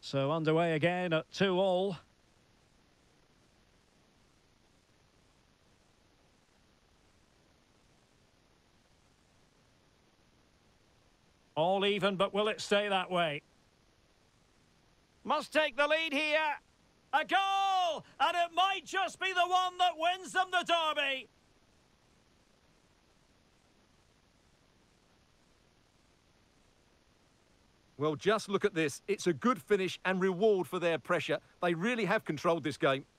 So underway again at 2-all. All even, but will it stay that way? Must take the lead here. A goal! And it might just be the one that wins them the derby. Well, just look at this. It's a good finish and reward for their pressure. They really have controlled this game.